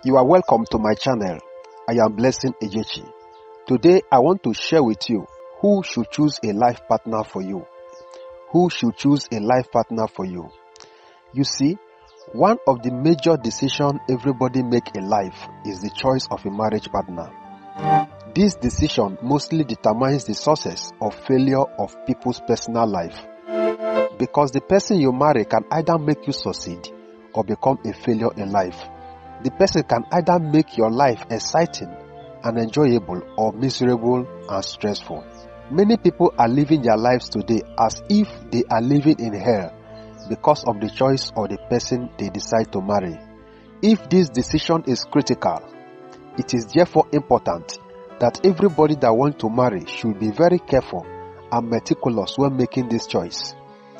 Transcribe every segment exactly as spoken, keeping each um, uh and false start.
You are welcome to my channel. I am Blessing Ejechi. Today I want to share with you who should choose a life partner for you. Who should choose a life partner for you? You see, one of the major decisions everybody make in life is the choice of a marriage partner. This decision mostly determines the success or failure of people's personal life, because the person you marry can either make you succeed or become a failure in life. The person can either make your life exciting and enjoyable or miserable and stressful. Many people are living their lives today as if they are living in hell because of the choice of the person they decide to marry. If this decision is critical, it is therefore important that everybody that wants to marry should be very careful and meticulous when making this choice.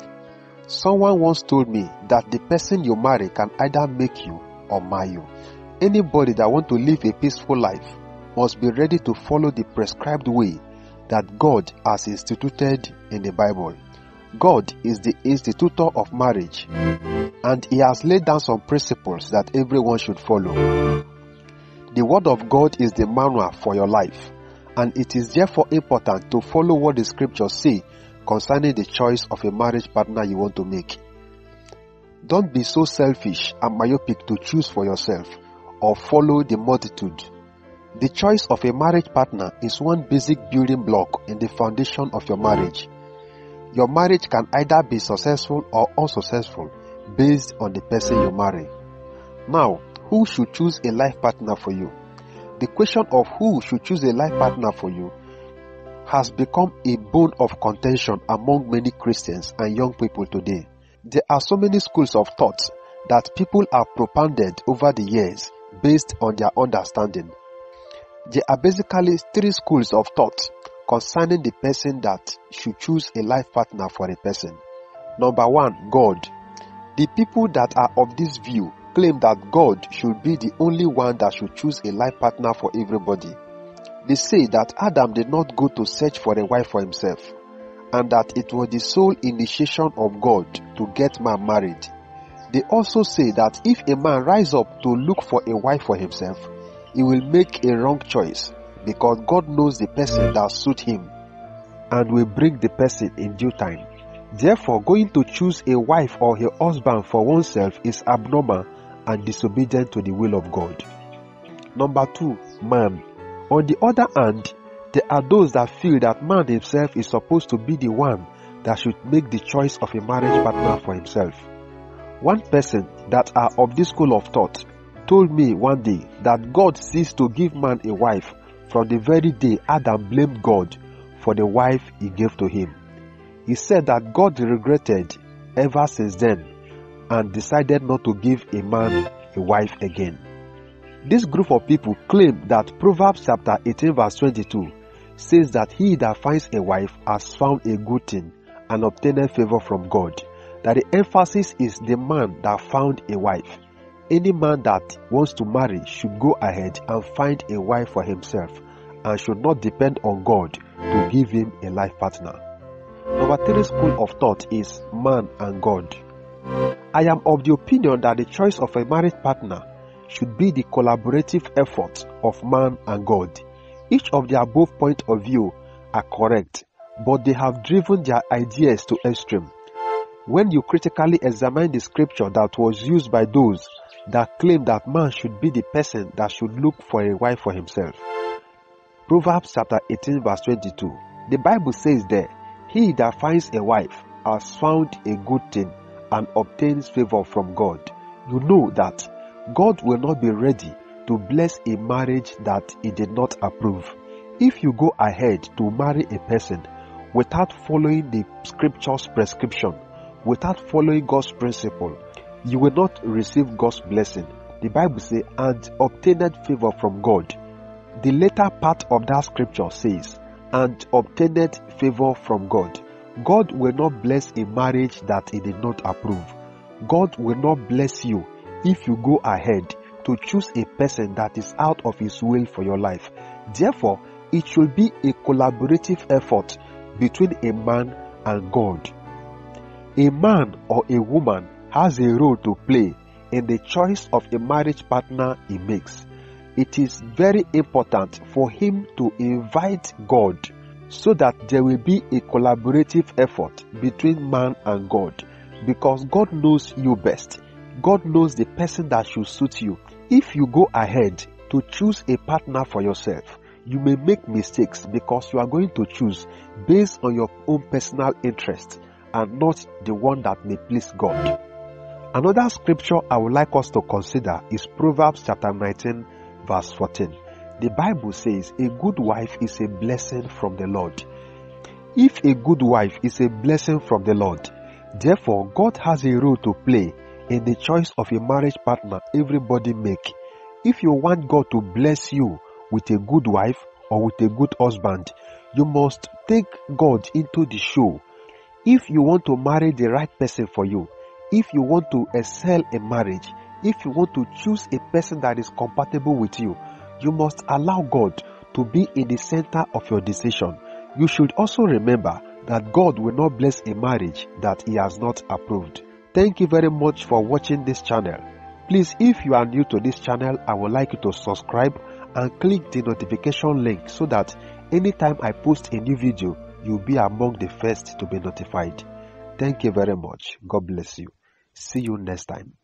Someone once told me that the person you marry can either make you or mar you. Anybody that wants to live a peaceful life must be ready to follow the prescribed way that God has instituted in the Bible. God is the institutor of marriage, and He has laid down some principles that everyone should follow. The Word of God is the manual for your life, and it is therefore important to follow what the Scriptures say concerning the choice of a marriage partner you want to make. Don't be so selfish and myopic to choose for yourself or follow the multitude. The choice of a marriage partner is one basic building block in the foundation of your marriage. Your marriage can either be successful or unsuccessful based on the person you marry. Now, who should choose a life partner for you? The question of who should choose a life partner for you has become a bone of contention among many Christians and young people today. There are so many schools of thought that people have propounded over the years based on their understanding. There are basically three schools of thought concerning the person that should choose a life partner for a person. Number one, God. The people that are of this view claim that God should be the only one that should choose a life partner for everybody. They say that Adam did not go to search for a wife for himself, and that it was the sole initiation of God to get man married. They also say that if a man rise up to look for a wife for himself, he will make a wrong choice, because God knows the person that suits him and will bring the person in due time. Therefore, going to choose a wife or a husband for oneself is abnormal and disobedient to the will of God. Number two, man. On the other hand, there are those that feel that man himself is supposed to be the one that should make the choice of a marriage partner for himself. One person that are of this school of thought told me one day that God ceased to give man a wife from the very day Adam blamed God for the wife he gave to him. He said that God regretted ever since then and decided not to give a man a wife again. This group of people claim that Proverbs chapter eighteen verse twenty-two says that he that finds a wife has found a good thing and obtained favor from God. That the emphasis is the man that found a wife. Any man that wants to marry should go ahead and find a wife for himself and should not depend on God to give him a life partner. Number three school of thought is man and God. I am of the opinion that the choice of a marriage partner should be the collaborative effort of man and God. Each of the above points of view are correct, but they have driven their ideas to extreme. When you critically examine the scripture that was used by those that claim that man should be the person that should look for a wife for himself, Proverbs chapter eighteen verse twenty-two, the Bible says there, he that finds a wife has found a good thing and obtains favor from God. You know that God will not be ready to bless a marriage that He did not approve. If you go ahead to marry a person without following the scripture's prescription, without following God's principle, you will not receive God's blessing. The Bible says, and obtained favor from God. The later part of that scripture says, and obtained favor from God. God will not bless a marriage that He did not approve. God will not bless you if you go ahead to choose a person that is out of His will for your life. Therefore, it should be a collaborative effort between a man and God. A man or a woman has a role to play in the choice of a marriage partner he makes, it is very important for him to invite God so that there will be a collaborative effort between man and God, because God knows you best. God knows the person that should suit you. If you go ahead to choose a partner for yourself, you may make mistakes because you are going to choose based on your own personal interest and not the one that may please God. Another scripture I would like us to consider is Proverbs chapter nineteen verse fourteen. The Bible says a good wife is a blessing from the Lord. If a good wife is a blessing from the Lord, therefore God has a role to play in the choice of a marriage partner everybody make. If you want God to bless you with a good wife or with a good husband, you must take God into the show. If you want to marry the right person for you, if you want to excel in marriage, if you want to choose a person that is compatible with you, you must allow God to be in the center of your decision. You should also remember that God will not bless a marriage that He has not approved. Thank you very much for watching this channel. Please, if you are new to this channel, I would like you to subscribe and click the notification link so that anytime I post a new video, you'll be among the first to be notified. Thank you very much. God bless you. See you next time.